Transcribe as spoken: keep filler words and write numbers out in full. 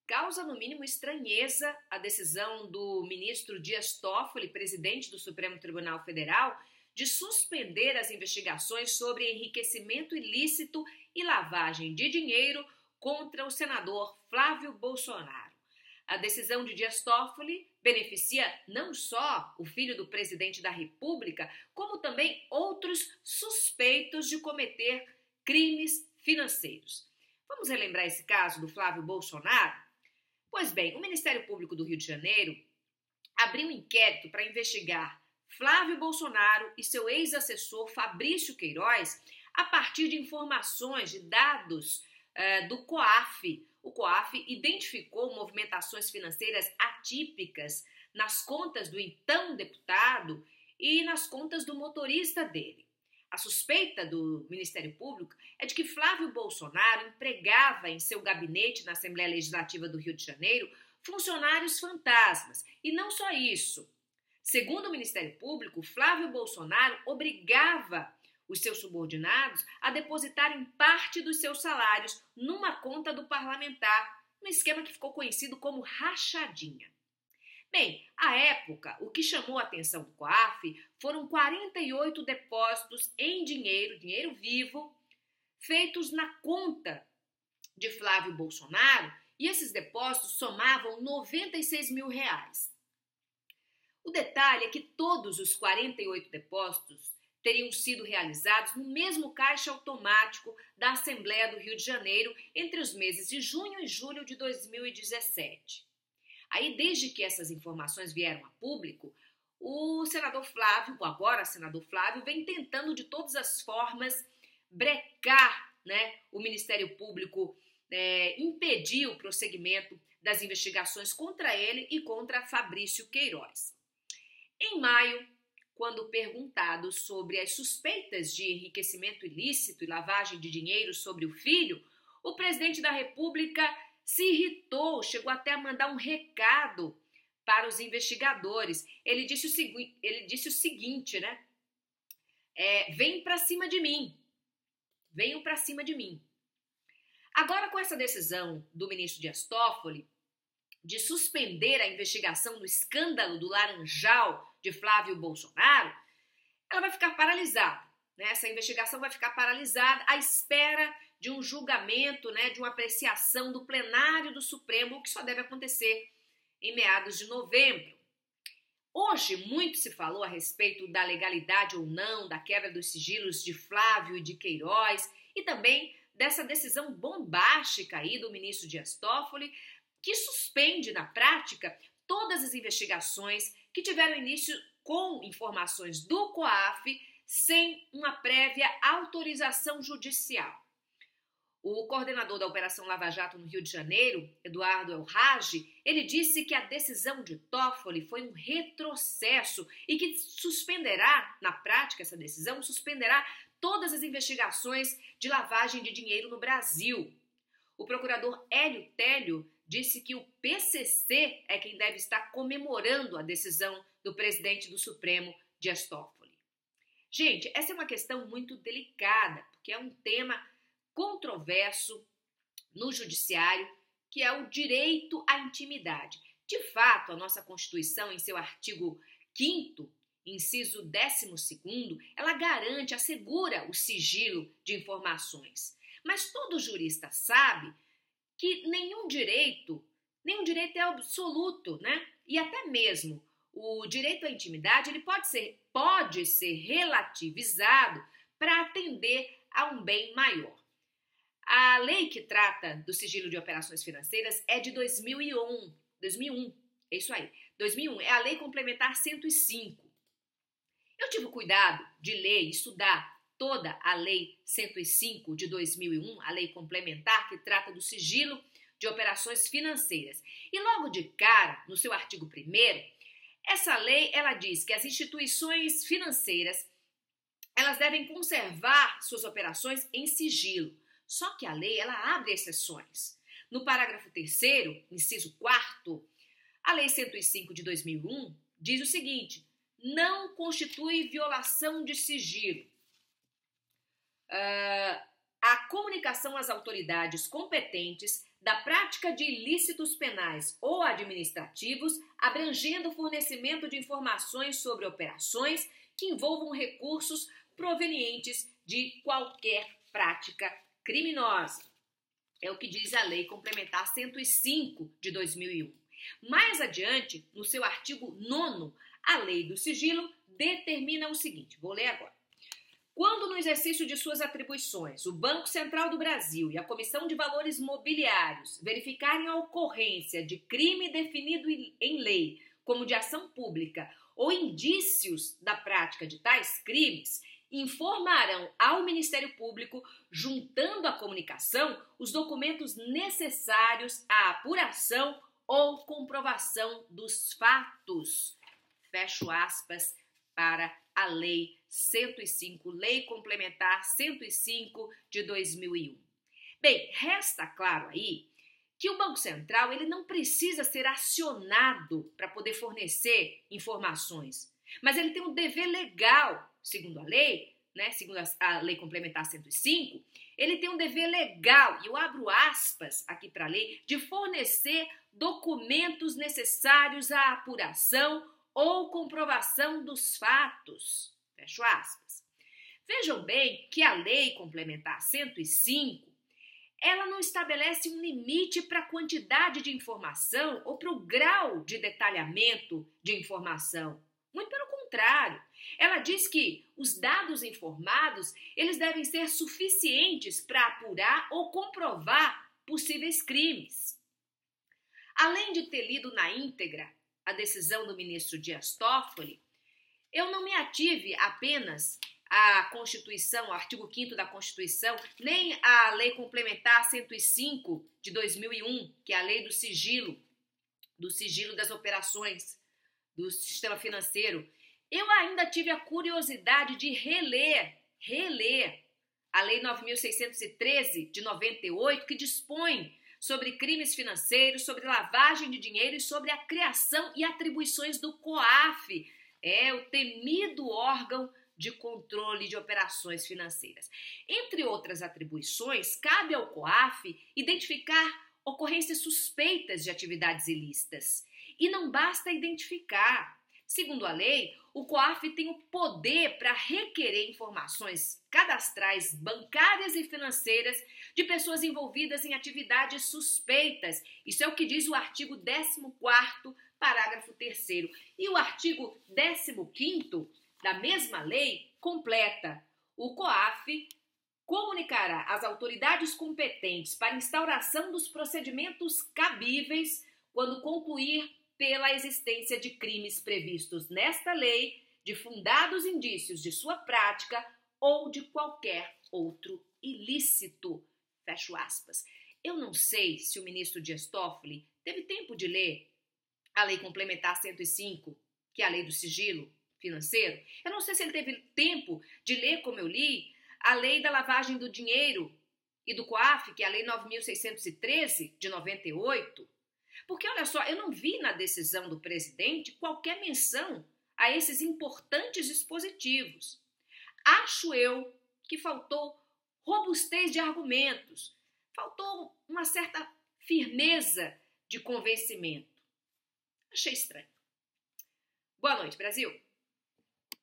Causa, no mínimo, estranheza a decisão do ministro Dias Toffoli, presidente do Supremo Tribunal Federal, de suspender as investigações sobre enriquecimento ilícito e lavagem de dinheiro contra o senador Flávio Bolsonaro. A decisão de Dias Toffoli beneficia não só o filho do presidente da República, como também outros suspeitos de cometer crimes financeiros. Vamos relembrar esse caso do Flávio Bolsonaro? Pois bem, o Ministério Público do Rio de Janeiro abriu um inquérito para investigar Flávio Bolsonaro e seu ex-assessor Fabrício Queiroz a partir de informações, de dados uh, do COAF. O COAF identificou movimentações financeiras atípicas nas contas do então deputado e nas contas do motorista dele. A suspeita do Ministério Público é de que Flávio Bolsonaro empregava em seu gabinete na Assembleia Legislativa do Rio de Janeiro funcionários fantasmas. E não só isso. Segundo o Ministério Público, Flávio Bolsonaro obrigava os seus subordinados a depositarem parte dos seus salários numa conta do parlamentar, um esquema que ficou conhecido como rachadinha. Bem, à época, o que chamou a atenção do COAF foram quarenta e oito depósitos em dinheiro, dinheiro vivo, feitos na conta de Flávio Bolsonaro, e esses depósitos somavam noventa e seis mil reais. O detalhe é que todos os quarenta e oito depósitos teriam sido realizados no mesmo caixa automático da Assembleia do Rio de Janeiro entre os meses de junho e julho de dois mil e dezessete. Aí, desde que essas informações vieram a público, o senador Flávio, o agora senador Flávio, vem tentando de todas as formas brecar, né, o Ministério Público, é, impedir o prosseguimento das investigações contra ele e contra Fabrício Queiroz. Em maio, quando perguntado sobre as suspeitas de enriquecimento ilícito e lavagem de dinheiro sobre o filho, o presidente da República se irritou, chegou até a mandar um recado para os investigadores. Ele disse o, segui- ele disse o seguinte, né? É, vem para cima de mim, venham para cima de mim. Agora, com essa decisão do ministro Dias Toffoli de suspender a investigação do escândalo do Laranjal de Flávio Bolsonaro, ela vai ficar paralisada, né? Essa investigação vai ficar paralisada à espera de um julgamento, né, de uma apreciação do plenário do Supremo, que só deve acontecer em meados de novembro. Hoje, muito se falou a respeito da legalidade ou não da quebra dos sigilos de Flávio e de Queiroz e também dessa decisão bombástica aí do ministro Dias Toffoli, que suspende, na prática, todas as investigações que tiveram início com informações do COAF sem uma prévia autorização judicial. O coordenador da Operação Lava Jato no Rio de Janeiro, Eduardo Elrage, ele disse que a decisão de Toffoli foi um retrocesso e que suspenderá, na prática, essa decisão suspenderá todas as investigações de lavagem de dinheiro no Brasil. O procurador Hélio Télio disse que o P C C é quem deve estar comemorando a decisão do presidente do Supremo, Dias Toffoli. Gente, essa é uma questão muito delicada, porque é um tema controverso no judiciário, que é o direito à intimidade. De fato, a nossa Constituição, em seu artigo quinto, inciso décimo segundo, ela garante, assegura o sigilo de informações. Mas todo jurista sabe que nenhum direito, nenhum direito é absoluto, né? E até mesmo o direito à intimidade, ele pode ser, pode ser relativizado para atender a um bem maior. A lei que trata do sigilo de operações financeiras é de dois mil e um, dois mil e um, é isso aí, dois mil e um, é a Lei Complementar cento e cinco. Eu tive o cuidado de ler e estudar toda a Lei cento e cinco de dois mil e um, a lei complementar que trata do sigilo de operações financeiras. E logo de cara, no seu artigo primeiro, essa lei ela diz que as instituições financeiras elas devem conservar suas operações em sigilo. Só que a lei ela abre exceções. No parágrafo terceiro, inciso quarto, a Lei cento e cinco de dois mil e um diz o seguinte: não constitui violação de sigilo Uh, a comunicação às autoridades competentes da prática de ilícitos penais ou administrativos, abrangendo o fornecimento de informações sobre operações que envolvam recursos provenientes de qualquer prática criminosa. É o que diz a Lei Complementar cento e cinco de dois mil e um. Mais adiante, no seu artigo nono, a Lei do Sigilo determina o seguinte, vou ler agora. Quando no exercício de suas atribuições, o Banco Central do Brasil e a Comissão de Valores Mobiliários verificarem a ocorrência de crime definido em lei, como de ação pública, ou indícios da prática de tais crimes, informarão ao Ministério Público, juntando à comunicação, os documentos necessários à apuração ou comprovação dos fatos. Fecho aspas para a Lei cento e cinco, Lei Complementar cento e cinco de dois mil e um. Bem, resta claro aí que o Banco Central ele não precisa ser acionado para poder fornecer informações, mas ele tem um dever legal, segundo a lei, né, segundo a Lei Complementar cento e cinco, ele tem um dever legal, e eu abro aspas aqui para a lei, de fornecer documentos necessários à apuração ou comprovação dos fatos. Fecho aspas. Vejam bem que a Lei Complementar cento e cinco, ela não estabelece um limite para a quantidade de informação ou para o grau de detalhamento de informação. Muito pelo contrário, ela diz que os dados informados, eles devem ser suficientes para apurar ou comprovar possíveis crimes. Além de ter lido na íntegra a decisão do ministro Dias Toffoli, eu não me ative apenas à Constituição, ao artigo quinto da Constituição, nem à Lei Complementar cento e cinco de dois mil e um, que é a lei do sigilo, do sigilo das operações do sistema financeiro. Eu ainda tive a curiosidade de reler, reler a Lei nove mil seiscentos e treze de noventa e oito, que dispõe sobre crimes financeiros, sobre lavagem de dinheiro e sobre a criação e atribuições do COAF, é o temido órgão de controle de operações financeiras. Entre outras atribuições, cabe ao COAF identificar ocorrências suspeitas de atividades ilícitas. E não basta identificar. Segundo a lei, o COAF tem o poder para requerer informações cadastrais, bancárias e financeiras de pessoas envolvidas em atividades suspeitas. Isso é o que diz o artigo décimo quarto, parágrafo terceiro. E o artigo décimo quinto da mesma lei completa: o COAF comunicará às autoridades competentes para instauração dos procedimentos cabíveis quando concluir pela existência de crimes previstos nesta lei, de fundados indícios de sua prática ou de qualquer outro ilícito. Fecho aspas. Eu não sei se o ministro Dias Toffoli teve tempo de ler a Lei Complementar cento e cinco, que é a lei do sigilo financeiro. Eu não sei se ele teve tempo de ler, como eu li, a lei da lavagem do dinheiro e do COAF, que é a Lei nove mil seiscentos e treze de noventa e oito. Porque, olha só, eu não vi na decisão do presidente qualquer menção a esses importantes dispositivos. Acho eu que faltou robustez de argumentos, faltou uma certa firmeza de convencimento. Achei estranho. Boa noite, Brasil!